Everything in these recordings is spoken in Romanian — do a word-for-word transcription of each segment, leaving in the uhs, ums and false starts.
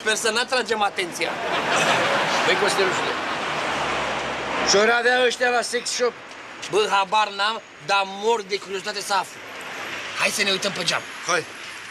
Sper să n-atragem atenția. Băi, Costelușule, ce-ori avea ăștia la sex shop? Bă, habar n-am, dar mor de curiozitate să aflu. Hai să ne uităm pe geam. Hai.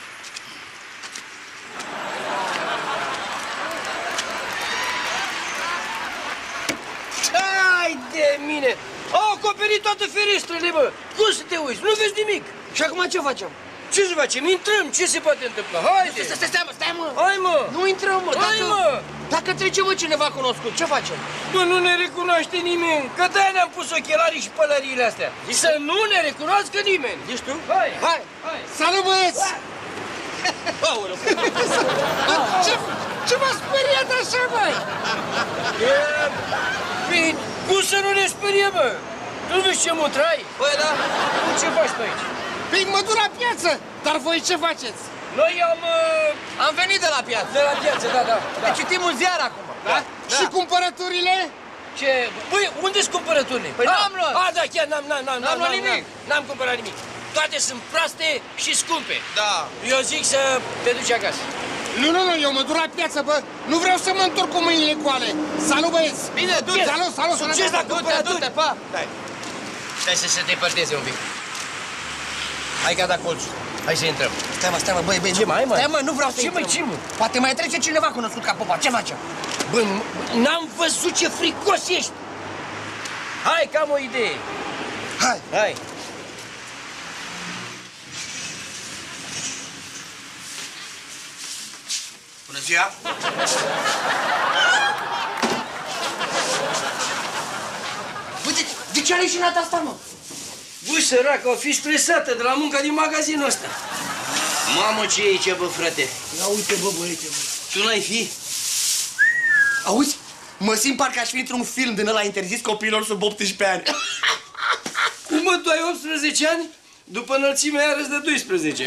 Hai de mine! Au acoperit toate ferestrele, bă! Cum să te uiți? Nu vezi nimic! Și acum ce facem? Ce să facem? Intrăm! Ce se poate întâmpla? Haide! Stai, stai, stai, mă, stai, mă! Hai, mă! Nu intrăm, mă! Hai, Dacă, mă! dacă trece, mă, cineva cunoscut, ce facem? Bă, nu ne recunoaște nimeni! Că de-aia ne-am pus ochelarii și pălăriile astea! Zici Să nu ne recunoască nimeni! Zici tu? Hai! Hai! Hai! Salut, băieți! Aoleu! Ce, ce v-a speriat așa, băi? Bine, cum să nu ne sperie, bă? Tu vezi ce mutrai? Băi, da? Tu ce faci pe aici? Păi mă duc la piață, dar voi ce faceți? Noi am... Uh, Am venit de la piață. de la piață, da, da. da. Ne citim un ziar acum. Da? Da? Și cumpărăturile? Ce? Băi, unde-s cumpărăturile? Păi Ah, n-am luat. A, da, chiar n-am, n-am, n-am, N-am luat nimic. N-am cumpărat nimic. Toate sunt proaste și scumpe. Da. Eu zic să te duci acasă. Nu, nu, nu, eu mă duc la piață, bă. Nu vreau să mă întorc cu mâinile goale. Salut, băieți. Bine, du-te. Salut, salut. Succes la cumpărături. Du-te, pa. Stai. Stai să se depărteze un pic. Hai gata colțul. Hai să intrăm. Stai, mă, stai, mă, băi, băi. Ce mai, mă? Stai, mă, nu vreau să Ce, intrăm. mă, ce, mă? Poate mai trece cineva cunoscut ca popa. Ce facem? Bă, n-am văzut ce fricos ești. Hai, că am o idee. Hai. Hai. Bună ziua. Bă, de, de ce are și nata asta, mă? Băi, săracă, o fi stresată de la munca din magazinul ăsta. Mamă, ce e aici, bă, frate? Ia uite, bă, băiete, bă. Tu n-ai fi? Auzi? Mă simt parcă aș fi într-un film din ăla interzis copiilor sub optsprezece ani. Cum, mă, tu ai optsprezece ani? După înălțimea aia de doisprezece.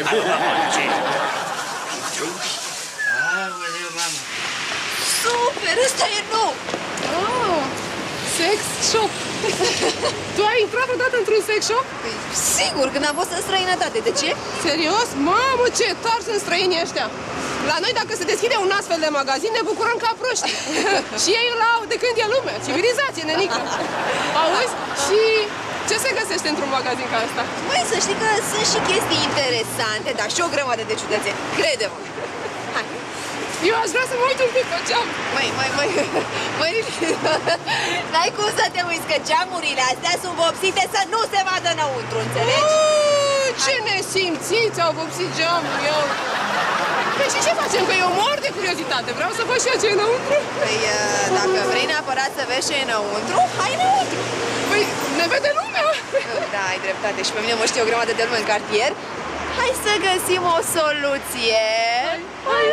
Aoleu, mamă. Super, ăsta e nou! Oh, sex shop. Tu ai intrat vreodată într-un sex shop? Păi, sigur, când am fost în străinătate. De ce? Serios? Mamă, ce tari sunt străinii ăștia! La noi, dacă se deschide un astfel de magazin, ne bucurăm ca proști. Și ei îl au de când e lumea. Civilizație, nenică. Auzi? Și ce se găsește într-un magazin ca ăsta? Măi, să știi că sunt și chestii interesante, dar și o grămadă de ciudățeni. Crede-mă. Hai. Eu aș vrea să mă uit un pic pe geam. Măi, măi, măi, măi, n-ai cum să te uiți, că geamurile astea sunt vopsite să nu se vadă înăuntru, înțelegi? Uuu, ce nesimțiți au vopsit geamul, eu. Păi și ce facem? Că eu mor de curiozitate. Vreau să văd și eu ce e înăuntru. Păi, dacă vrei neapărat să vezi ce e înăuntru, hai înăuntru. Păi, ne vede lumea. Da, ai dreptate, și pe mine mă știe o grămadă de lume în cartier. Hai să găsim o soluție. Hai.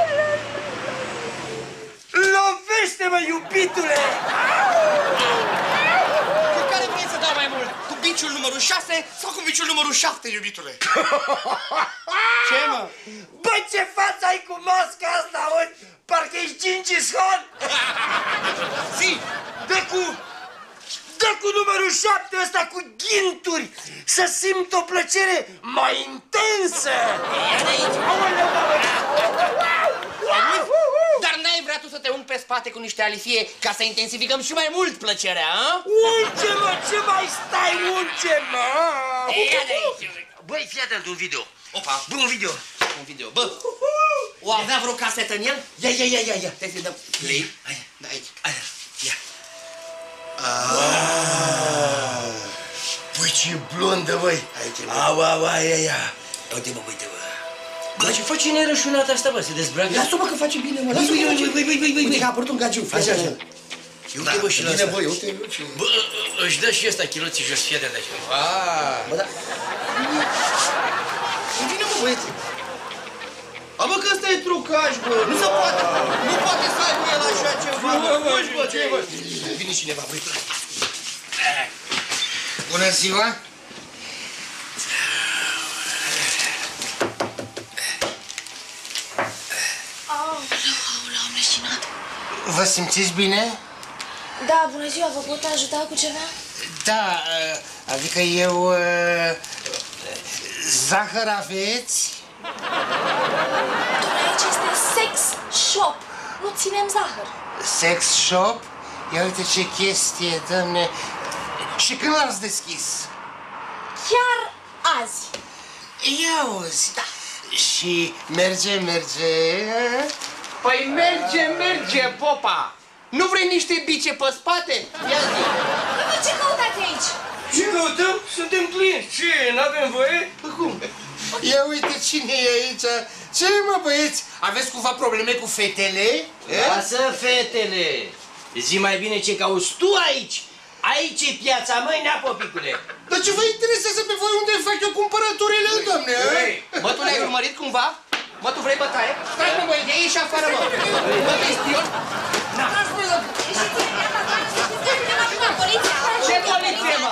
Lovește-mă, iubitule! Cu care vrei să dau mai mult? Cu biciul numărul șase sau cu biciul numărul șapte, iubitule? Ce, mă? Bă, ce față ai cu masca asta, mă? Parcă ești Gingis Khan! Zi! Dă cu... Dă cu numărul șapte ăsta cu ghinturi! Să simt o plăcere mai intensă! Ia de aici! Dar n-ai vrea tu să te ung pe spate cu niște alifie ca să intensificăm și mai mult plăcerea, a? Unge-mă, ce mai stai, unge-mă! Ia de aici! Băi, fii atent, un video. Opa! Bă, un video. Un video, bă! O avea vreo casetă în el? Ia, ia, ia, ia, ia. Hai să-i dăm play. Hai, da, aici. Aia, ia. Băi, ce blondă, băi! Aici, Au, au, au, ia, ia. Uite-mă, uite-mă. Bă, ce face nerășunata asta, bă? Se dezbracă? Lasă-mă că face bine, mă. Băi, băi, băi, băi, băi, băi, Uite băi. că a apărut un gagiu. Așa, așa. Uite, bă, și la Bine, asta. băi, uite, uite. Bă, își dă și ăsta chiloții jos, fii atent așa. Bă, da. Vine, mă, băieți. A, bă, că ăsta e trucaj, bă. Nu se poate. Nu poate să aibă el așa ceva. Bă, bă, Fugi, bă, ce, ce, bă? bă? Vine cineva, băi. Bună ziua. Aoleu, aoleu, am leșinat. Vă simțiți bine? Da, bună ziua, vă pot ajuta cu ceva? Da, adică eu... Zahăr aveți? Dom'le, aici este sex shop. Nu ținem zahăr. Sex shop? Ia uite ce chestie, doamne. Și când l-ați deschis? Chiar azi. Ia uzi, da. Și merge, merge... Păi merge, merge, popa! Nu vrei niște bice pe spate? Ia zi! Dar ce căutați aici? Ce căutăm? Suntem clienți. Ce, n-avem voie? Cum? Ia uite cine e aici. Ce, mă, băieți? Aveți cumva probleme cu fetele? Lasă fetele! Zi mai bine ce cauți tu aici! Aici e piața, măi, neapopicule! Dar ce vă interesează pe voi unde fac eu cumpărăturile, doamne? Bă, tu le-ai urmărit cumva? Bă, tu vrei bătaie? Stai, mă, băi, de aici și afară, mă! Bă, te spion? Ce poliție, mă?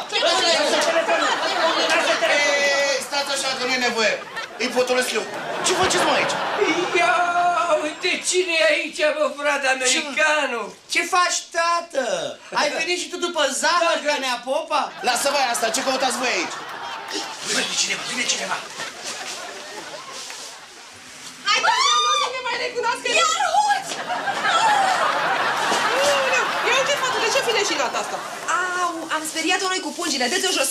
Ei, stați așa că nu-i nevoie. Îi potolesc eu. Ce faceți, mă, aici? Ia uite cine e aici, bă, frate, americanul! Ce faci, tată? Ai venit și tu după zahăr, ca nea popa? Lasă voi asta, ce căutați voi aici? Vine cineva, vine cineva! Hai, că nu o să ne mai recunoască. Iar hoți! Ia uite, fată, de ce fi leșinat asta? Au, am speriat-o noi cu pungile, dă-ți-o jos.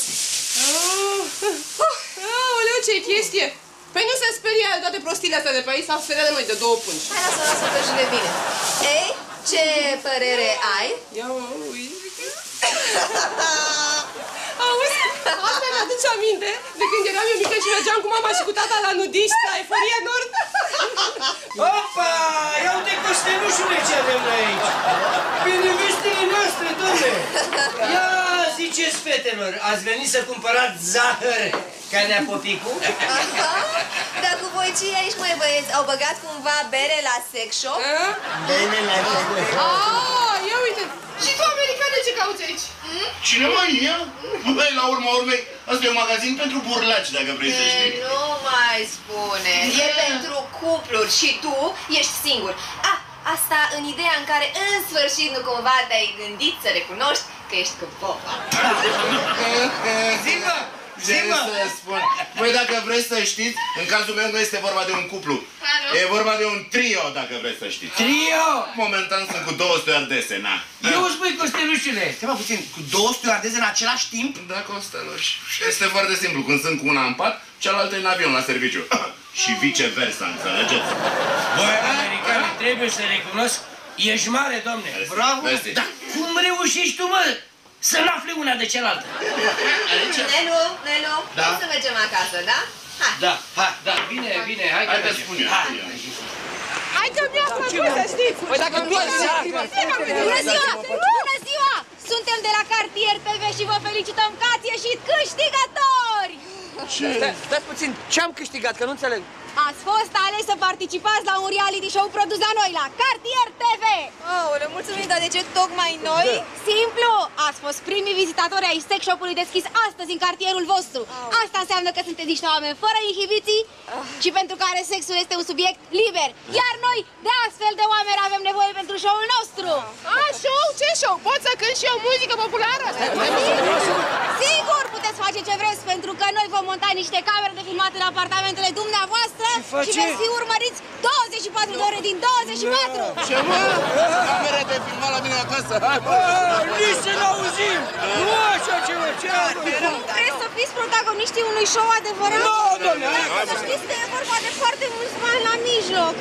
Aoleu, ce chestie! Păi nu se speria de toate prostiile astea de pe aici, s-a speriat de noi de două pungi. Hai, lasă, lasă că își revine. Ei, ce părere ai? Ia uite. Auzi, asta mi-aduce aminte de când eram eu mică și mergeam cu mama și cu tata la nudiști, la Eforia Nord. Opa! Ia uite costelușule ce avem noi aici! Pe nevestele noastre, domne! Ia ziceți, fetelor, ați venit să cumpărați zahăr ca neapopicu? Dar cu voi ce aici, măi, băieți? Au băgat cumva bere la sex shop? Bine, la Ah, ia uite. Și tu, americane, ce cauți aici? Cine mai e? Băi, la urma urmei, asta e un magazin pentru burlaci, dacă vrei să E, știi. nu mai spune. E pentru cupluri și tu ești singur. Ah, asta în ideea în care în sfârșit nu cumva te-ai gândit să recunoști că ești cu popa. Zi-mă! Ce Zi-mă! să spun? Băi, dacă vreți să știți, în cazul meu nu este vorba de un cuplu. E vorba de un trio, dacă vreți să știți. Trio! Momentan sunt cu două stewardese, na. Eu îți spui costelușule! Stai mă puțin, cu două stewardeze în același timp? Da, Costeluș. Și este foarte simplu. Când sunt cu una în pat, cealaltă e în avion la serviciu. Și viceversa, înțelegeți? Băi, americane, trebuie să recunosc, ești mare, domne! Bravo! Mersi. Dar cum reușești tu, mă, să-l afli una de cealaltă? Nelu, Nelu, Da? hai să mergem acasă, da? Hai. Da, hai, da, bine, bine, hai că Hai că mergem. spun eu. Hai. Hai că mi-a plăcut, să știți. Păi dacă tu ai Bună ziua! Bună ziua! Suntem de la Cartier T V și vă felicităm că ați ieșit câștigători! Stai, stai puțin, ce-am câștigat, că nu înțeleg. Ați fost ales să participați la un reality show produs la noi, la Cartier T V! Aoleu, mulțumim, dar de ce tocmai noi? Simplu! Ați fost primii vizitatori ai sex shop-ului deschis astăzi în cartierul vostru. Asta înseamnă că sunteți niște oameni fără inhibiții și pentru care sexul este un subiect liber. Iar noi, de astfel de oameni, avem nevoie pentru show-ul nostru! A, show? Ce show? Pot să cânt și eu muzică populară? Sigur, puteți face ce vreți, pentru că noi vom monta niște camere de filmat în apartamentele dumneavoastră și veți fi urmăriți douăzeci și patru de ore din douăzeci și patru. Ce mă? Camere de filmat la mine acasă. Hai, bă! Nici să n-auzim! Nu așa ceva, ce Nu vreți să fiți protagoniștii unui show adevărat? Nu, domnule, hai, Dar să știți că e vorba de foarte mulți bani la mijloc.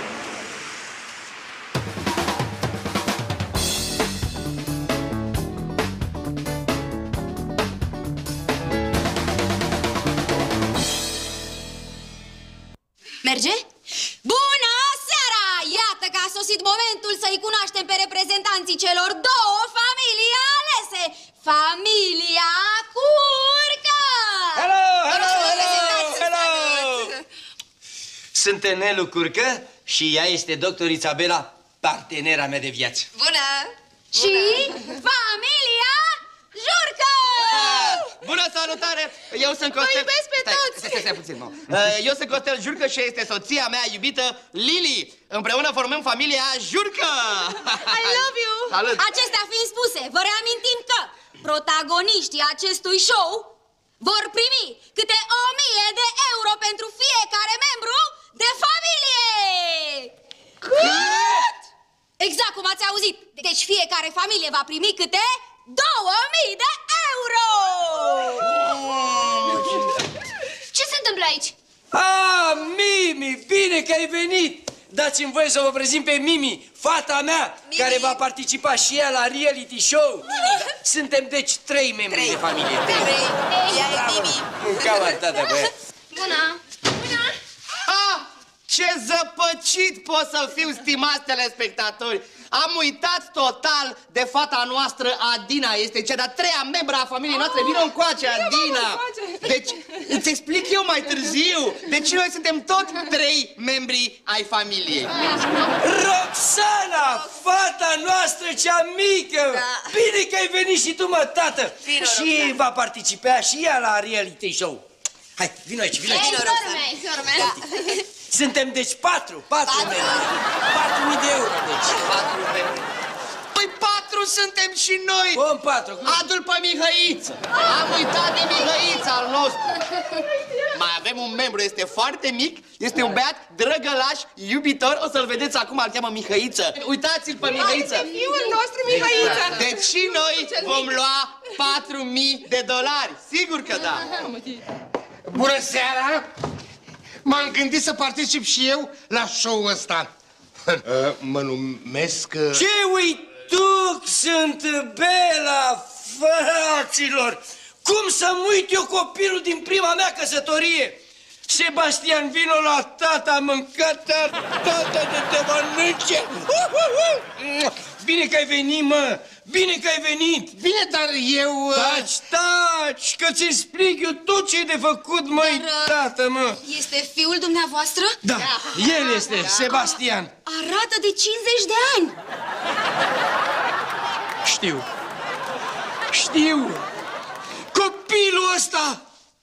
Merge? Bună seara! Iată că a sosit momentul să-i cunoaștem pe reprezentanții celor două familii alese. Familia Curcă! Hello, hello, Vă rog să vă hello, prezentați. hello! Sunt Nelu Curcă și ea este doctorița Bela, partenera mea de viață. Bună! Și familia Jurcă! Bună salutare! Eu sunt Costel... iubesc pe Stai, toți! Stai, stai, stai puțin, mă. Eu sunt Costel Jurcă și este soția mea iubită, Lili. Împreună formăm familia Jurcă! I love you! Salut! Acestea fiind spuse, vă reamintim că protagoniștii acestui show vor primi câte o mie de euro pentru fiecare membru de familie! Cât? Exact cum ați auzit. Deci fiecare familie va primi câte două mii de euro! Ce se întâmplă aici? Ah, Mimi, bine că ai venit! Dați-mi voie să vă prezint pe Mimi, fata mea, Mimi, care va participa și ea la reality show. Mimi. Suntem deci trei membri trei. de familie. Trei. Trei. Ea e Mimi. Cam atâta, băie. Bună! Bună! Ah, ce zăpăcit pot să fiu, stimați telespectatori! Am uitat total de fata noastră, Adina. Este cea de-a treia membra a familiei noastre. Vino încoace, Adina! Deci, îți explic eu mai târziu. Deci noi suntem tot trei membri ai familiei. Roxana, fata noastră cea mică! Da. Bine că ai venit și tu, mă, tată! Vino, și Roxana va participa și ea la reality show. Hai, vino aici, vino aici. Vino, Roxana. Da. Suntem, deci, patru, patru membri. Patru mii de euro, deci. Patru membri. Păi patru suntem și noi! Cum patru? Adu-l pe Mihăiță! Am uitat de Mihăiță al nostru! Mai avem un membru, este foarte mic, este un băiat drăgălaș, iubitor, o să-l vedeți acum, îl cheamă Mihăiță. Uitați-l pe Mihăiță! Uite, fiul nostru, Mihăiță! Deci și noi vom lua patru mii de dolari, sigur că da! Bună seara! M-am gândit să particip și eu la show-ul ăsta. Mă numesc... Ce uituc sunt, Bela, fraților! Cum să-mi uit eu copilul din prima mea căsătorie? Sebastian, vino la tata, a mâncat tata de te mănânce! Bine că ai venit, mă! Bine că ai venit! Bine, dar eu... Taci, taci, că ți explic eu tot ce e de făcut, măi, tată, mă! Este fiul dumneavoastră? Da, da. El este, da. Sebastian. Arată de cincizeci de ani. Știu. Știu. Copilul ăsta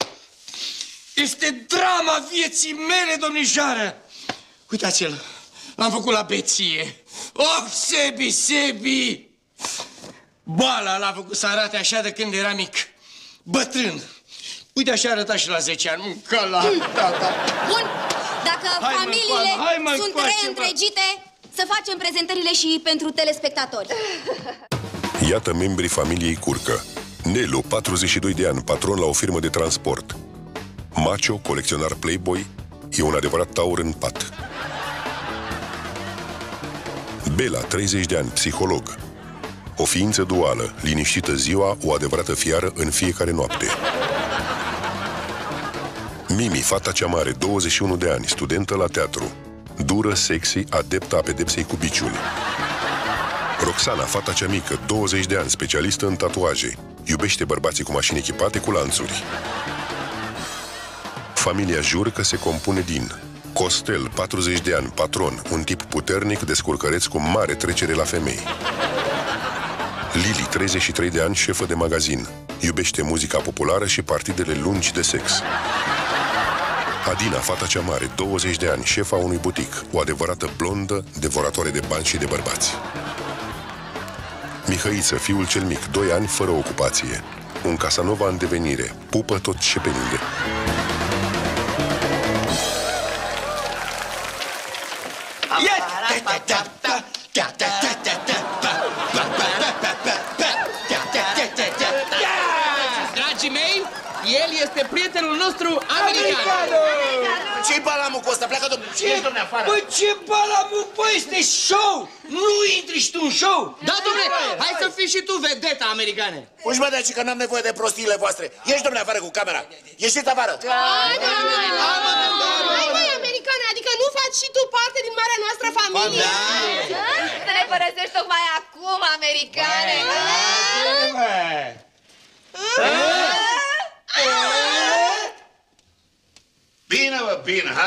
este drama vieții mele, domnișoară. Uitați-l, l-am făcut la beție. Oh, Sebi, Sebi! Boala l-a făcut să arate așa de când era mic. Bătrân. Uite, așa arăta și la zece ani. Mânca la tata. Bun, dacă hai, familiile hai, mă, sunt reîntregite, să facem prezentările și pentru telespectatori. Iată membrii familiei Curcă. Nelu, patruzeci și doi de ani, patron la o firmă de transport. Macio, colecționar Playboy, e un adevărat taur în pat. Bela, treizeci de ani, psiholog. O ființă duală, liniștită ziua, o adevărată fiară în fiecare noapte. Mimi, fata cea mare, douăzeci și unu de ani, studentă la teatru. Dură, sexy, adeptă a pedepsei cu biciul. Roxana, fata cea mică, douăzeci de ani, specialistă în tatuaje. Iubește bărbații cu mașini echipate cu lanțuri. Familia Jurcă se compune din Costel, patruzeci de ani, patron, un tip puternic, descurcăreț cu mare trecere la femei. Lili, treizeci și trei de ani, șefă de magazin. Iubește muzica populară și partidele lungi de sex. Adina, fata cea mare, douăzeci de ani, șefa unui butic, o adevărată blondă, devoratoare de bani și de bărbați. Mihăiță, fiul cel mic, doi ani, fără ocupație. Un Casanova în devenire, pupă tot ce pe lângă. Dragii mei, el este prietenul nostru american. Ce-i balamul cu ăsta? Pleacă, domnule. Ce ești, domnule, afară? Bă, ce balamul? Bă, este show! Nu intri și tu în show! Da, domnule, hai să fii și tu vedeta americane. Uși, mă, deci că n-am nevoie de prostiile voastre. Ieși, domnule, afară cu camera. Ieșiți afară. Hai, măi, americane, adică nu faci și tu parte din marea noastră familie? Să ne părăsești tocmai acum, americane! Bine, bă, bine, hai!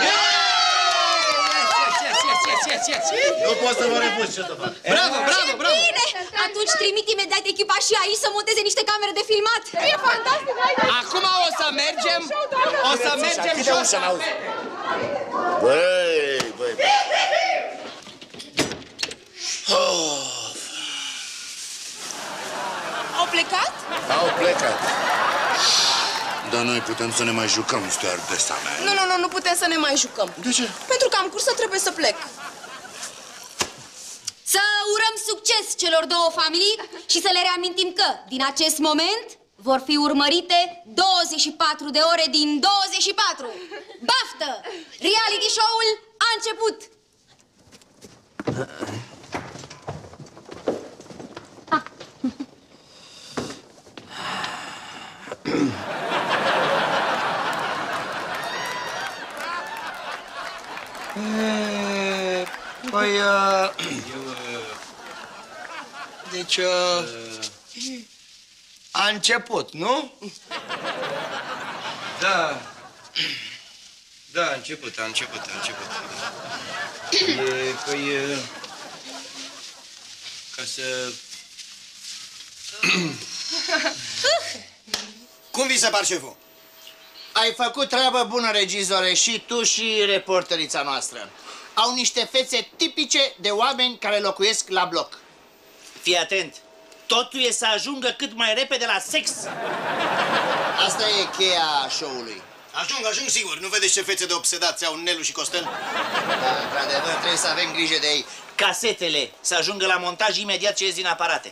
Nu pot să vă refuz, ce să fac? Bravo, bravo, bravo! Bine! Atunci trimit imediat echipa și aici să monteze niște camere de filmat. E fantastic, haide! Acum o să mergem, o să mergem și o să... Băi, băi, băi! Au plecat? Au plecat. Dar noi putem să ne mai jucăm, stewardesa mea. Nu, nu, nu, nu putem să ne mai jucăm. De ce? Pentru că am cursă, trebuie să plec. succes celor două familii și să le reamintim că, din acest moment, vor fi urmărite douăzeci și patru de ore din douăzeci și patru. Baftă! Reality show-ul a început! Ah. Păi, uh, deci, uh, a început, nu? Da. Da, a început, a început, a început. E, păi, e, ca să... Cum vi se par, șeful? Ai făcut treabă bună, regizore, și tu și reporterița noastră. Au niște fețe tipice de oameni care locuiesc la bloc. Fii atent, totul e să ajungă cât mai repede la sex. Asta e cheia show-ului. Ajung, ajung sigur. Nu vedeți ce fețe de obsedați au Nelu și Costel? Da, într-adevăr, trebuie să avem grijă de ei. Casetele să ajungă la montaj imediat ce ies din aparate.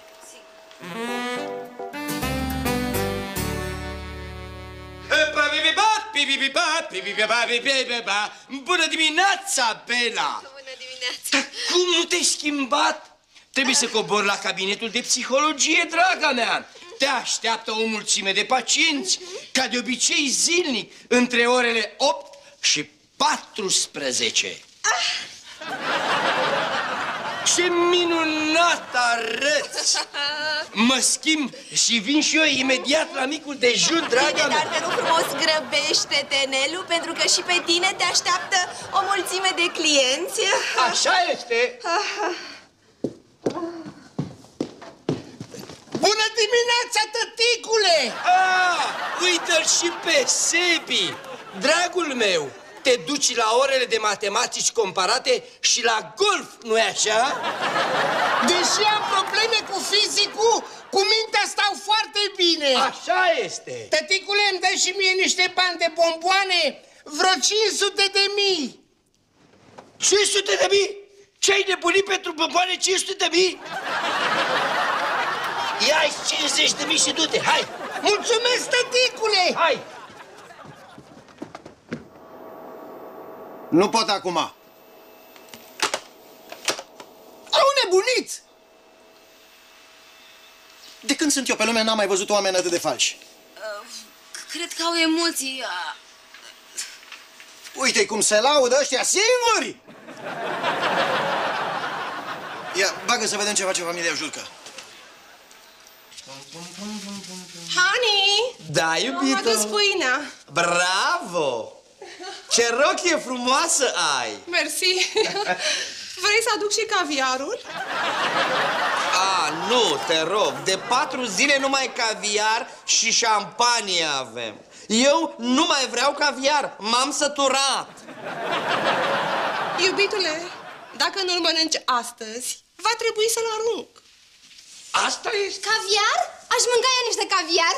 Bună dimineața, Bela! Bună dimineața! Cum nu te-ai schimbat? Trebuie să cobori la cabinetul de psihologie, draga mea. Te așteaptă o mulțime de pacienți, ca de obicei zilnic, între orele opt și paisprezece. Ah. Ce minunat arăți! Mă schimb și vin și eu imediat la micul dejun, draga mea. Dar te rog frumos, grăbește-te, Nelu, pentru că și pe tine te așteaptă o mulțime de clienți. Așa este. Bună dimineața, tăticule! Ah, uite-l și pe Sebi, dragul meu. Te duci la orele de matematici comparate și la golf, nu-i așa? Deși am probleme cu fizicul, cu mintea stau foarte bine. Așa este. Tăticule, îmi dai și mie niște bani de bomboane? Vreo cinci sute de mii. cinci sute de mii? Ce-ai nebunit pentru bomboane cinci sute de mii? Ia-i cincizeci de mii și du-te, hai! Mulțumesc, tăticule! Hai! Nu pot acum. Au nebunit! De când sunt eu pe lume, n-am mai văzut oameni atât de falși. Uh, cred că au emoții. Uh... Uite cum se laudă ăștia singuri! Ia, bagă să vedem ce face familia Julcă. Honey! Da, iubito. Am adus pâinea. Bravo! Ce rochie frumoasă ai! Mersi. Vrei să aduc și caviarul? A, nu, te rog, de patru zile numai caviar și șampanie avem. Eu nu mai vreau caviar, m-am săturat. Iubitule, dacă nu-l mănânci astăzi, va trebui să-l arunc. Asta este? Caviar? Aș mânca eu niște caviar.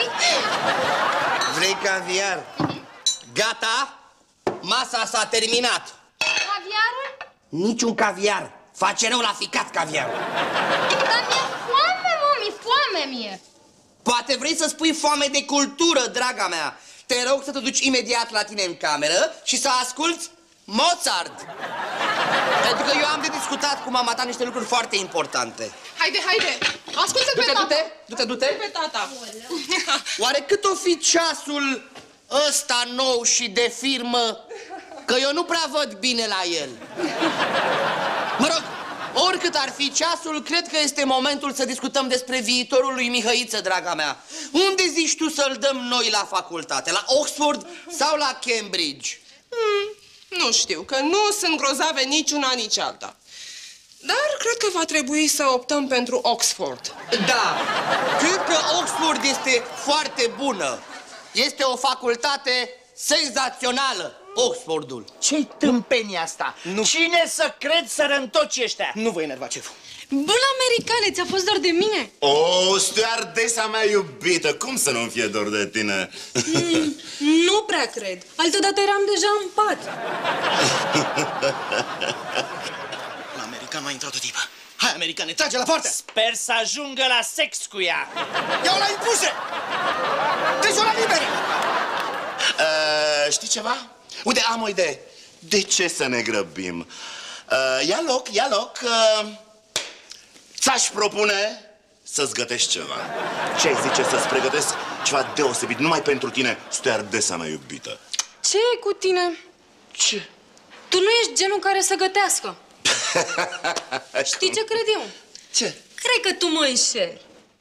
Vrei caviar? Gata? Masa s-a terminat. Caviarul? Niciun caviar. Face rău la ficat caviarul. Dar mi-e foame, mami, foame mie. Poate vrei să spui foame de cultură, draga mea. Te rog să te duci imediat la tine în cameră și să asculți Mozart. Pentru că eu am de discutat cu mama ta niște lucruri foarte importante. Haide, haide! Ascultă-l pe tata! Du-te, du-te, du-te! Pe tata! Oare cât o fi ceasul ăsta nou și de firmă? Că eu nu prea văd bine la el. Mă rog, oricât ar fi ceasul, cred că este momentul să discutăm despre viitorul lui Mihăiță, draga mea. Unde zici tu să-l dăm noi la facultate? La Oxford sau la Cambridge? Hmm, nu știu, că nu sunt grozave nici una, nici alta. Dar cred că va trebui să optăm pentru Oxford. Da, cred că Oxford este foarte bună. Este o facultate senzațională, Oxfordul. Ce-i tâmpenia asta? Nu. Cine să cred să răntoci ăștia? Nu vă enerva, șeful. Bula americane, ți-a fost dor de mine? O, stewardesa mea iubită, cum să nu-mi fie dor de tine? Mm, nu prea cred. Altădată eram deja în pat. La american m-a intrat o tipă. Hai, americane, trage la poartă! Sper să ajungă la sex cu ea. Ia-o la impuse! Deci-o la liberă! Uh, știi ceva? Uite, am o idee. De ce să ne grăbim? Uh, ia loc, ia loc. Uh, ți-aș propune să-ți gătești ceva. Ce-ai zice să-ți pregătesc ceva deosebit, numai pentru tine, stewardesa mea iubită? Ce e cu tine? Ce? Tu nu ești genul care să gătească. Știi ce cred eu? Ce? Cred că tu mă înșeli.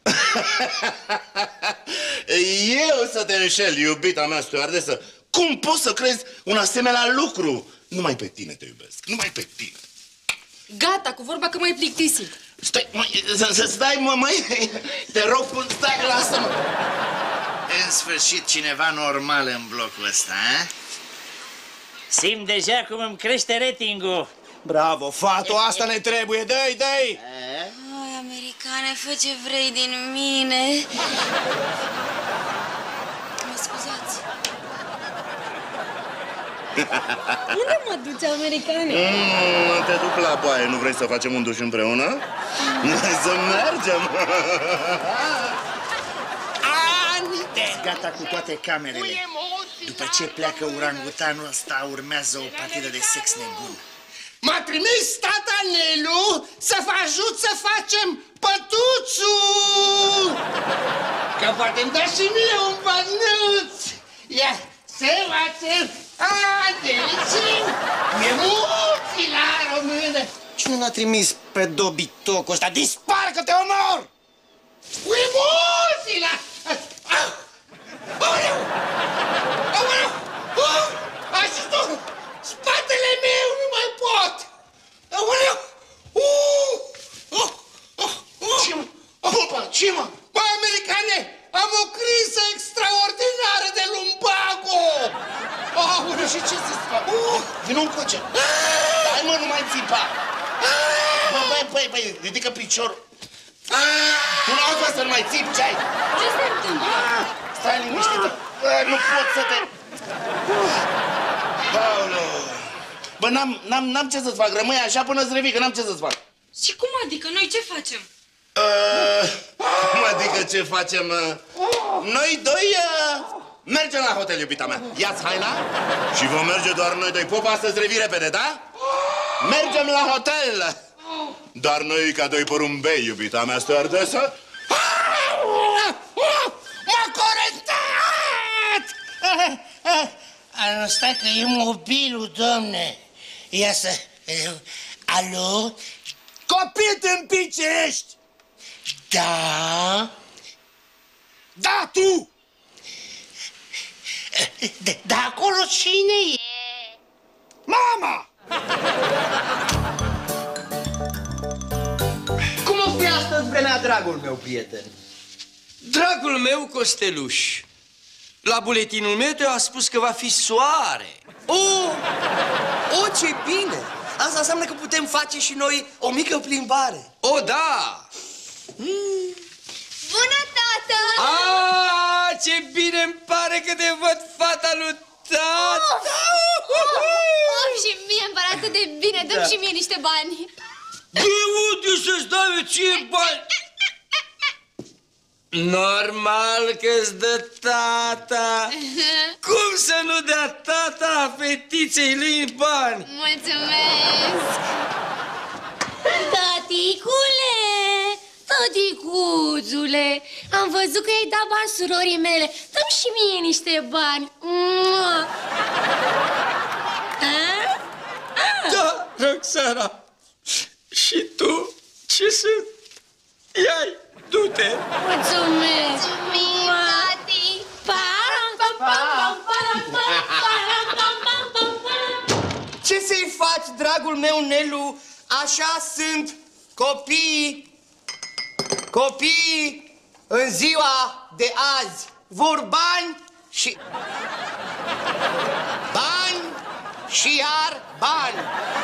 Eu să te înșel, iubita mea stewardesă? Cum poți să crezi un asemenea lucru? Numai pe tine te iubesc, numai pe tine. Gata, cu vorba că m-ai plictisit. Stai, măi, să stai, mă, măi, te rog, stai, lasă-mă. În sfârșit, cineva normal în blocul ăsta, a? Simt deja cum îmi crește ratingul. Bravo, fato, asta ne trebuie, dă-i, dă-i! Ai, americane, fă ce vrei din mine. Mă scuzați. Unde mă duci, americane? Mm, te duc la baie, nu vrei să facem un duș împreună? Hai să mergem! Gata cu toate camerele. După ce pleacă urangutanul ăsta, urmează o partidă de sex nebun. M-a trimis tata Nelu să vă ajut să facem pătuțul! Că poate-mi da și mie un bănuț! Ia, se face adelițiu! E mulți la română! Cine l-a trimis pe dobitocul ăsta? Dispar că te omor! E mulți la... Aoleu! Aoleu! Ajutor! Spatele meu nu mai pot! Aoleu! Ce mă? Opa, ce mă? Bă, americane, am o criză extraordinară de lumbago! Aoleu, și ce să-ți fac? Vino încoace! Hai, mă, nu mai țipa! Bă, băi, băi, băi, ridică piciorul! Tu n-au fost să nu mai țipi, ce ai? Ce se întâmplă? Stai liniștită! Nu pot să te... Aoleu! Bă, n-am ce să-ți fac, rămâi așa până-ți revii, că n-am ce să-ți fac. Și cum adică? Noi ce facem? Uh, cum adică ce facem? Uh, noi doi uh, mergem la hotel, iubita mea. Ia-ți haina și vom merge doar noi doi. Popa, astăzi revii repede, da? Mergem la hotel! Doar noi ca doi porumbei, iubita mea stewardesă. M-a corectat! Stai că e mobilul, domne. Ia să... Alo? Copil tâmpit ce ești! Da? Da, tu! De, de acolo cine e? Mama! Cum o fi astăzi vremea, dragul meu prieten? Dragul meu Costeluș, la buletinul meteo a spus că va fi soare. O, o, ce bine! Asta înseamnă că putem face și noi o mică plimbare. O, da! Mm. Bună, tată! A, ce bine îmi pare că te văd, fata lui tata! Oh, oh, oh, și mie îmi pare atât de bine, dă-mi da. și mie niște bani. De unde să-ți dau eu ție bani? Normal că-ți dă tata. Cum să nu dea tata fetiței lui bani? Mulțumesc! Taticule! Tăticuțule, am văzut că i-ai dat bani surorii mele. Dă-mi și mie niște bani. Da, Roxana. Și tu? Ce să... Ia-i, du-te. Mulțumesc. Mulțumim, tati. Ce să-i faci, dragul meu, Nelu? Așa sunt copiii. Copiii în ziua de azi vor bani și... Bani și iar bani.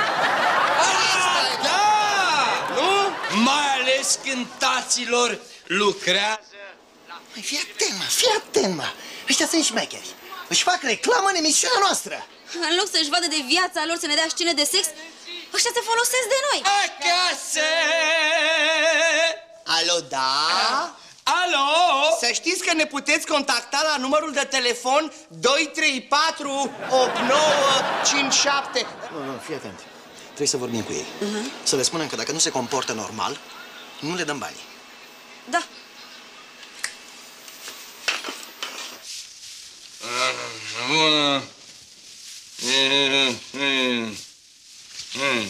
Ah, da! Nu? Mai ales când taților lucrează. Măi, fii atent, mă, fii atent, mă. Ăștia sunt șmecheri. Își fac reclamă în emisiunea noastră. În loc să-și vadă de viața lor, să ne dea scene de sex, ăștia se folosesc de noi. Acasă! Da? Alo? Să știți că ne puteți contacta la numărul de telefon doi trei patru opt nouă cinci șapte. Nu, nu, fii atent. Trebuie să vorbim cu ei. Uh-huh. Să le spunem că dacă nu se comportă normal, nu le dăm banii. Da. Bună. Mm, mm, mm.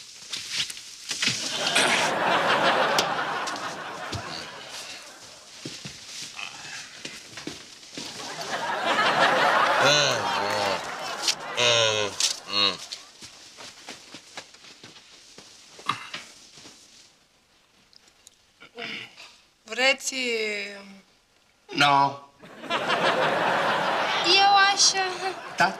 Vreți... No. Eu așa... Da?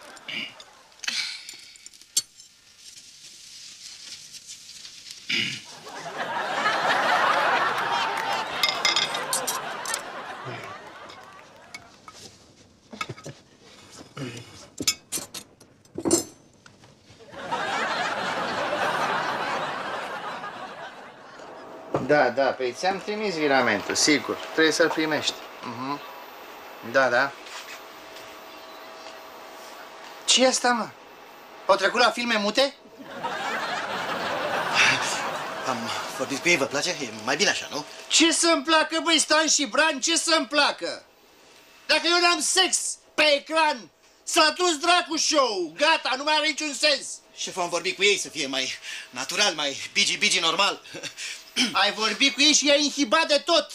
Da, da, păi ți-am trimis viramentul, sigur. Trebuie să-l primești. Uh-huh. Da, da. Ce-i asta, mă? Au trecut la filme mute? Am vorbit cu ei, vă place? E mai bine așa, nu? Ce să-mi placă, băi, Stan și Bran, ce să-mi placă? Dacă eu n-am sex pe ecran, s-a dus dracu show, gata, nu mai are niciun sens. Șef, am vorbit cu ei să fie mai natural, mai bigi-bigi normal. Ai vorbit cu ei și i-ai inhibat de tot.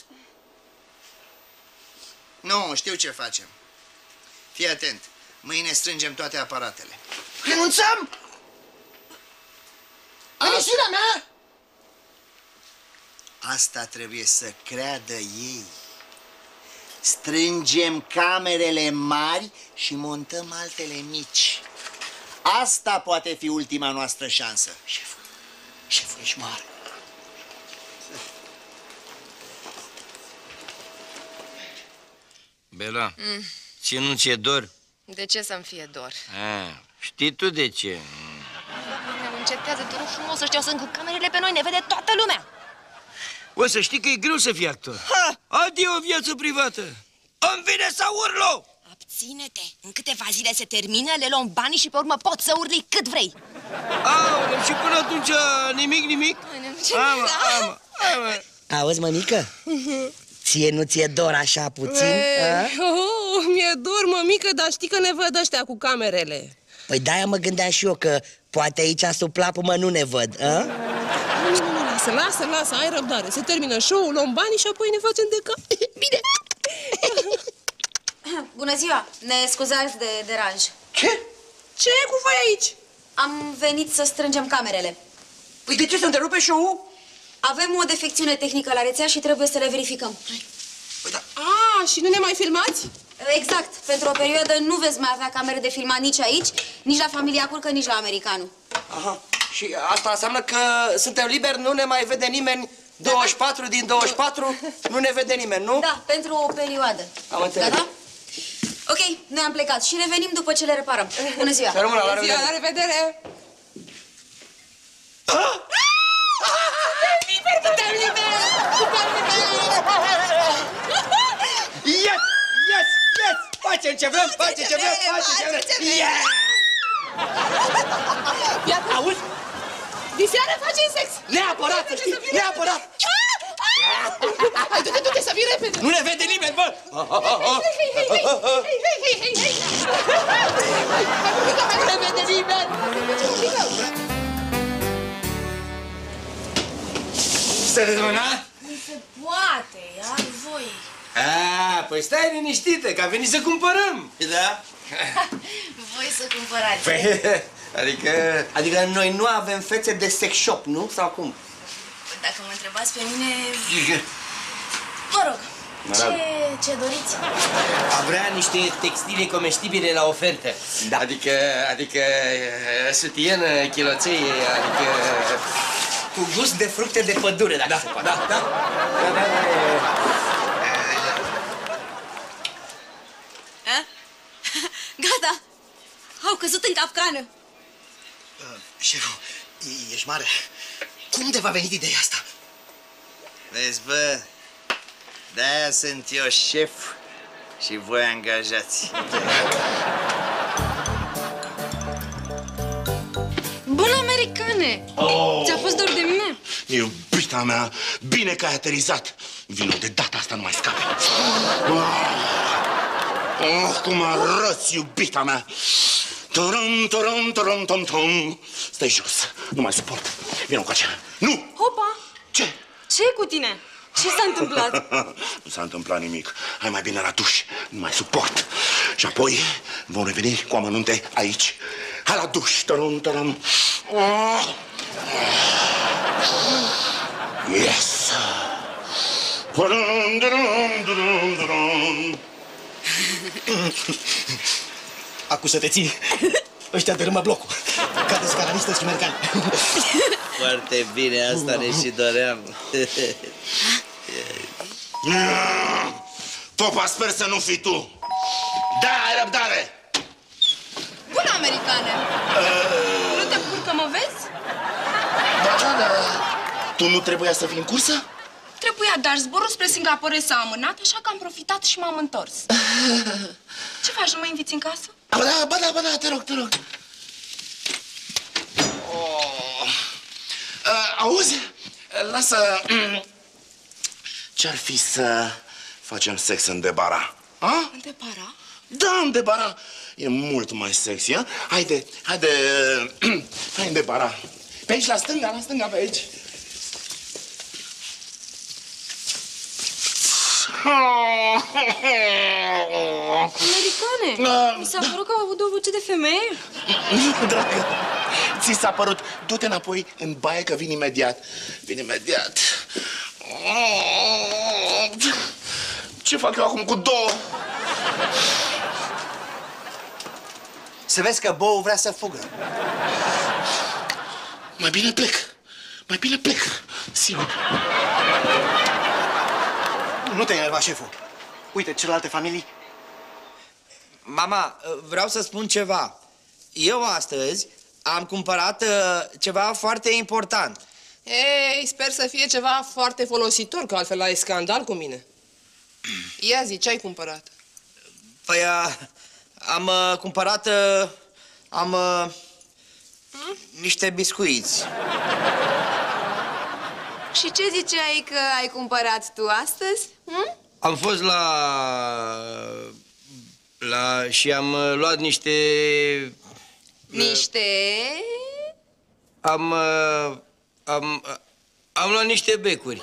Nu, știu ce facem. Fii atent, mâine strângem toate aparatele. Renunțăm? Emisiunea mea? Asta trebuie să creadă ei. Strângem camerele mari și montăm altele mici. Asta poate fi ultima noastră șansă. Șeful, șeful, ești mare. Bela, mm. ție nu ți-e dor? De ce să-mi fie dor? A, știi tu de ce? Ne încetează, te rog frumos, ăștia sunt cu camerele pe noi, ne vede toată lumea. O să știi că e greu să fii actor. Ha! Adio o viață privată! Îmi vine să urlu! Abține-te! În câteva zile se termină, le luăm banii și pe urmă poți să urli cât vrei. Aoleu, și până atunci nimic, nimic? Amă, amă, amă. Auzi, mămică? Ție nu ți-e dor așa puțin? E, oh, mi-e dor, mămică, dar știi că ne văd ăștia cu camerele. Păi de-aia mă gândeam și eu că poate aici sub plapumă nu ne văd, a? Nu, nu, nu, lasă, lasă, lasă, ai răbdare. Se termină show-ul, luăm banii și apoi ne facem de cap. Bine! Bună ziua! Ne scuzați de deranj. Ce? Ce e cu voi aici? Am venit să strângem camerele. Păi de ce se întrerupe show-ul? Avem o defecțiune tehnică la rețea și trebuie să le verificăm. Păi da. A, și nu ne mai filmați? Exact. Pentru o perioadă nu veți mai avea camere de filmat nici aici, nici la familia Curcă, nici la Americanul. Aha. Și asta înseamnă că suntem liberi, nu ne mai vede nimeni douăzeci și patru din douăzeci și patru, nu ne vede nimeni, nu? Da, pentru o perioadă. Am înțeles. Gata? Ok, noi am plecat și revenim după ce le reparăm. Bună ziua! Să rămână, la Bună ziua, la revedere! Liber, suntem liberi! Suntem liberi! Yes! Yes! Yes! Facem ce vrem, facem ce vrem, facem ce vrem! Yeah! Iată! Auzi? Diseară facem sex! Neapărat, să știi, neapărat! Hai, du-te, du-te, să vii repede! Nu ne vede nimeni, bă! Hei, hei, hei, hei, hei, hei, hei, hei! Nu ne vede nimeni! Să răzmâna? Nu se poate, iar voi. A, păi stai liniștită, că am venit să cumpărăm. Da? Voi să cumpărați. Păi, adică... Adică noi nu avem fețe de sex shop, nu? Sau cum? Dacă mă întrebați pe mine... Vă rog, ce, ce doriți? A vrea niște textile comestibile la ofertă. Da. Adică, adică, sutienă, chiloței, adică... Cu gust de fructe de pădure, dacă da, se poate. Da, da, da, da, da. A? Gata! Au căzut în capcană. Uh, șeful, ești mare. Cum te va venit ideea asta? Vezi, bă, de-aia sunt eu șef și voi angajați. Bun, americane! Oh. Ți-a fost dor de mine? Iubita mea, bine că ai aterizat. Vino, de data asta nu mai scapi. Oh, oh, cum arăți, iubita mea. Torom, torom, torom, tom, tom. Stai jos, nu mai suport. Vino cu aceea. Nu! Hopa! Ce? Ce e cu tine? Ce s-a întâmplat? Nu s-a întâmplat nimic. Hai mai bine la duș, nu mai suport. Și apoi vom reveni cu amănunte aici. Hai la duș, torom, torom. Oh. Yes! Acu să te ții. Ăștia dărâmă blocul. Ca de scaraniste și mercani. Foarte bine, asta ne și doream. Popa, sper să nu fii tu. Da, ai răbdare. Bună, americane! Uh... Nu te bucur că mă vezi? Da, da, da. Tu nu trebuia să fii în cursă? Trebuia, dar zborul spre Singapore s-a amânat, așa că am profitat și m-am întors. Ce faci, nu mă inviți în casă? Ba da, ba da, ba da, te rog, te rog. Oh. Uh, auzi, lasă... Ce-ar fi să facem sex în debara? A? În debara? Da, în debara. E mult mai sexy, a? Haide, haide, hai în debara. Pe aici, la stânga, la stânga, pe aici. Americane, uh, mi s-a părut că au avut o voce de femeie. Nu, dragă, ți s-a părut. Du-te înapoi în baie că vin imediat. Vin imediat. Ce fac eu acum cu două? Să vezi că boul vrea să fugă. Mai bine plec. Mai bine plec. Sigur. Nu te enerva, șeful. Uite, celelalte familii. Mama, vreau să spun ceva. Eu astăzi am cumpărat uh, ceva foarte important. Ei, sper să fie ceva foarte folositor, că altfel ai scandal cu mine. Ia zi, ce ai cumpărat? Păi, uh, am uh, cumpărat... Uh, am... Uh, hmm? niște biscuiți. Și ce ziceai că ai cumpărat tu astăzi? Hm? Am fost la... la... și am uh, luat niște... Niște... Am... Uh, am... Uh, am luat niște becuri.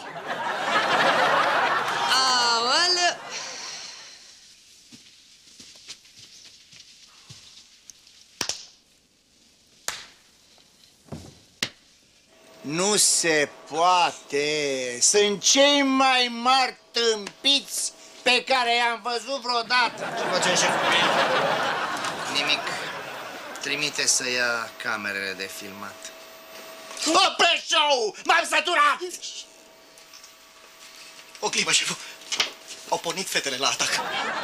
Aoleu! Nu se poate! Sunt cei mai mari tâmpiți pe care i-am văzut vreodată! Ce face șeful? Nimic. Trimite să ia camerele de filmat. Opre show! M-am săturat! O clipă, șeful. Au pornit fetele la atac.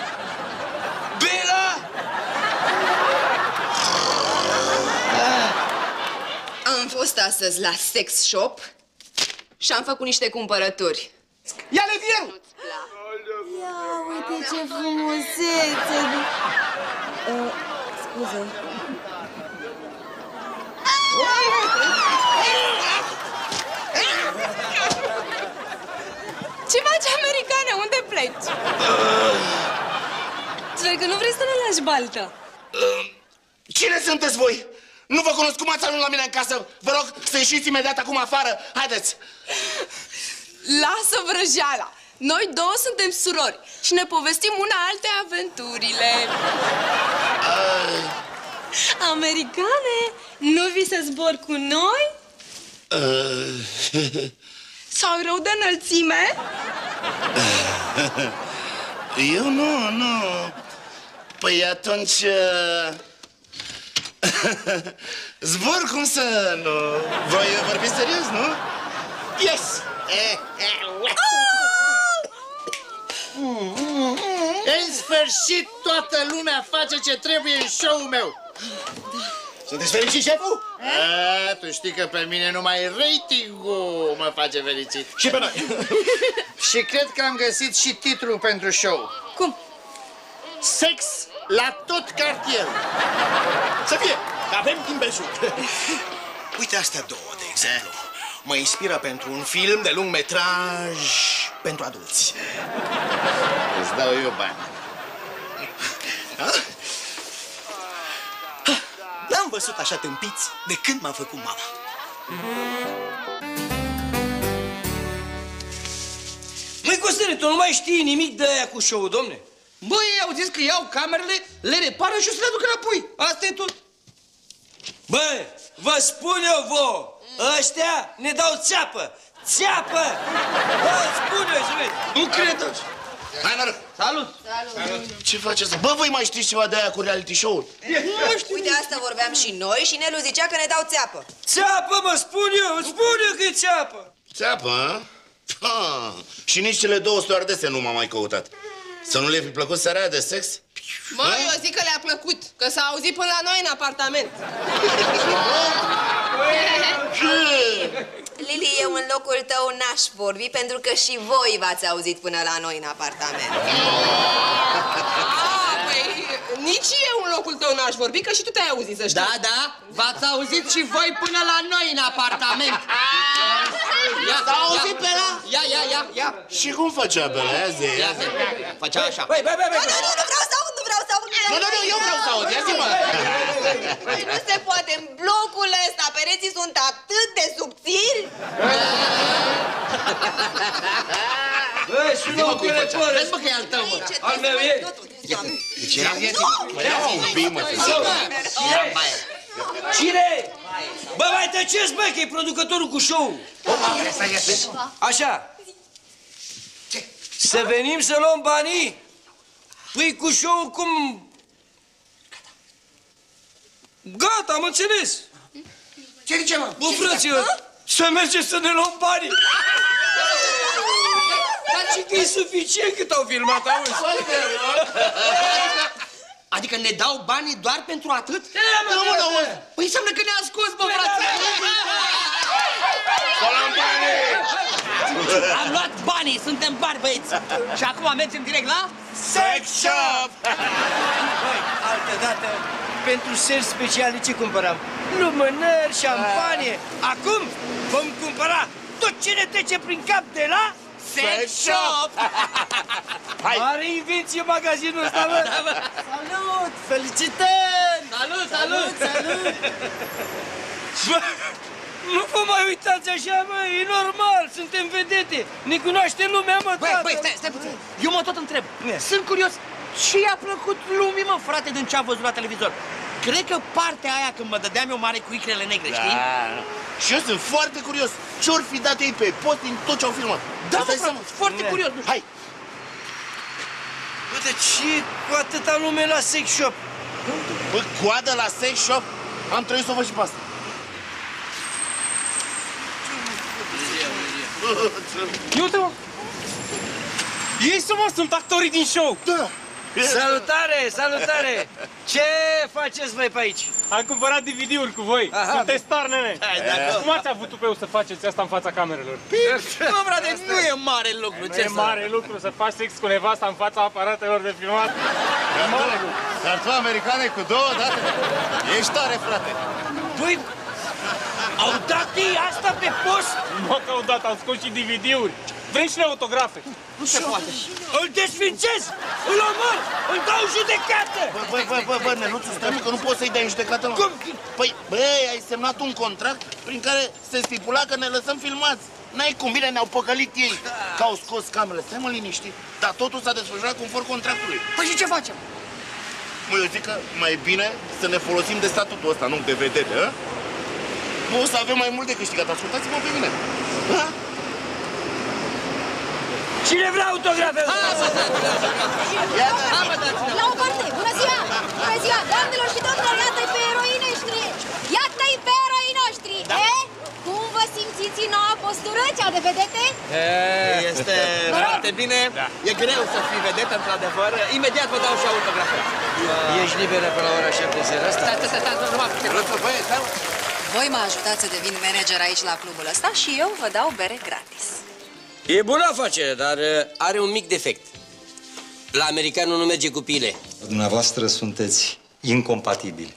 Bela! Am fost astăzi la sex shop și am făcut niște cumpărături. Ia-le vierul! Ia uite ce frumusețe! Uh, scuze. Ce faci, americane? Unde pleci? Sper că nu vrei să ne lași baltă. Cine sunteți voi? Nu vă cunosc, cum ați ajuns la mine în casă? Vă rog să ieșiți imediat acum afară. Haideți! Lasă vrăjeala! Noi două suntem surori și ne povestim una alte aventurile. Uh... Americane, nu vii să zbor cu noi? Uh... Sau rău de înălțime? Eu nu, nu. Păi atunci... Uh... Zbor, cum să nu... Voi vorbi serios, nu? Yes! În sfârșit, toată lumea face ce trebuie în show-ul meu. Sunteți fericit, șeful? A, tu știi că pe mine numai ratingul mă face fericit. Și pe noi. Și cred că am găsit și titlul pentru show. Cum? Sex la tot cartierul. Să fie, că avem timp belșug. Uite astea două, de exemplu. Mă inspiră pentru un film de lung metraj pentru adulți. Îți dau eu bani. Da? N-am văzut așa tâmpiți de când m-am făcut mama. Măi, Costele, tu nu mai știi nimic de aia cu show-ul, domne? Băi, au zis că iau camerele, le repară și o să le aduc înapoi. Asta e tot. Bă, vă spun eu vouă, ăștia ne dau țeapă! Țeapă! Vă spun eu, să vezi! Nu cred. Hai, noroc! Salut! Salut! Ce faceți? Bă, voi mai știți ceva de aia cu reality show-ul? Uite, asta vorbeam și noi și Nelu zicea că ne dau țeapă. Țeapă, mă, spun eu, spun eu că e țeapă! Țeapă, a? Ha. Și nici cele două stewardese nu m-am mai căutat. Să nu le fi plăcut seara aia de sex? Mă, eu zic că le-a plăcut, că s-a auzit până la noi în apartament. Lili, eu în locul tău n-aș vorbi, pentru că și voi v-ați auzit până la noi în apartament. Ah, păi, nici eu în locul tău n-aș vorbi, că și tu te-ai auzit, să știi. Da, da, v-ați auzit și voi până la noi în apartament. Ia, s-a auzit pe la? Ia, ia, ia, ia. Și cum făcea pe la? Ia zi, ia zi. Făcea așa. Băi, băi, băi, băi! Nu, nu, nu vreau să aud, nu vreau să aud. Nu, nu, nu, eu vreau să aud, ia zi-mă. Păi nu se poate, în blocul ăsta pereții sunt atât de subțiri. Bă, sună un telefon! Vezi, mă, că e al tău, mă. Al meu e? Deci era... Ia un pic, mă. Cine? Bă, mai tăceți, bă, că e producătorul cu show-ul. Așa. Să venim să luăm banii? Păi cu show-ul cum... Gata, am înțeles. Ce zice, mă? Bă, frăților, să mergem să ne luăm banii. Dar ce că e suficient cât au filmat, auzi? Adică ne dau banii doar pentru atât? Da, mă, da, mă. Păi înseamnă că ne-a scos, bă, frate! Am luat banii, suntem bani, băieți! Și acum mergem direct la... Sex shop! Băi, altă dată, pentru seri speciale ce cumpărăm? Lumânări, șampanie. Acum vom cumpăra tot ce ne trece prin cap de la... Sex shop! Hai. Are invenție magazinul ăsta, bă! Da, bă. Salut! Felicitări! Salut, salut, salut! Bă, nu vă mai uitați așa, bă, e normal, suntem vedete, ne cunoaște lumea, mă, Băi, tată. băi, stai, stai puțin, eu mă tot întreb, sunt curios, ce i-a plăcut lumii, mă, frate, din ce a văzut la televizor? Cred că partea aia când mă dădeam eu mare cu icrele negre, Da. știi? Și eu sunt foarte curios. Ce-or fi dat ei pe post din tot ce au filmat? Da, Îți mă, dai frate, seama? foarte curios. Hai! Bă, de ce cu atâta lume la sex shop? Bă, coadă la sex shop? Am trebuit să o văd și pe asta. Ia uite, mă! Ei să mă, sunt actorii din show! Da! Salutare, salutare! Ce faceți voi pe aici? Am cumpărat D V D-uri cu voi. Aha. Sunteți star, nene. Hai, dacă- Cum ați avut tupeu să faceți asta în fața camerelor? Mă, frate, nu e mare lucru, Nu ce e să... mare lucru să faci sex cu nevasta în fața aparatelor de filmat. E mare lucru. Dar tu, americane, cu două date? Ești tare, frate! Păi, au dat ei asta pe post? Mă, că odată am scos și D V D-uri. Vrem și noi autografe. Nu se poate. Îl desfințez, îl omor, îl dau judecată! Bă, bă, bă, bă, bă, Neluțu, stai, mă, că nu poți să-i dai în judecată, mă. Cum? Păi, băi, ai semnat un contract prin care se stipula că ne lăsăm filmați. N-ai cum, bine, ne-au păcălit ei, că au scos camerele. Stai, mă, liniștit, dar totul s-a desfășurat conform contractului. Păi și ce facem? Mă, eu zic că mai bine să ne folosim de statutul ăsta, nu de vedete, hă? Nu o să avem mai mult de câștigat, ascultați-mă pe mine. Ha? Cine vrea autografe? La o parte! Bună ziua! Bună ziua! Doamnelor și domnilor, iată-i pe eroii noștri! Iată-i pe eroii noștri! Da. E? Cum vă vă simțiți în noua postură, cea de vedete? Este foarte bine. E greu să fii vedetă, într-adevăr. Imediat vă dau și autograful. Ești liberă pe la ora șapte seara asta? Stai, stai, stai, stai, Voi mă ajutați să devin manager aici la clubul ăsta și eu vă dau bere gratis. E bună afacere, dar uh, are un mic defect. La americanul nu merge cu pile. Dumneavoastră sunteți incompatibili.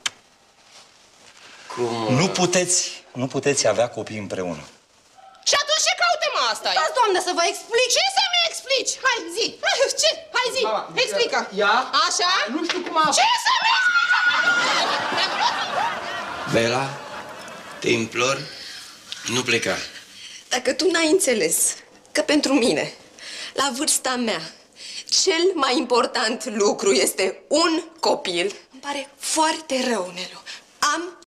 Cum? Nu puteți, nu puteți avea copii împreună. Și atunci ce caută, mă, asta? Stați, doamnă, să vă explic. Ce să-mi explici? Hai, zi! Ce? Hai, zi! Explică! Ia? Așa? Nu știu cum a... Ce să-mi explici? Bela, te implor, nu pleca. Dacă tu n-ai înțeles că pentru mine, la vârsta mea, cel mai important lucru este un copil, îmi pare foarte rău, Nelu. Am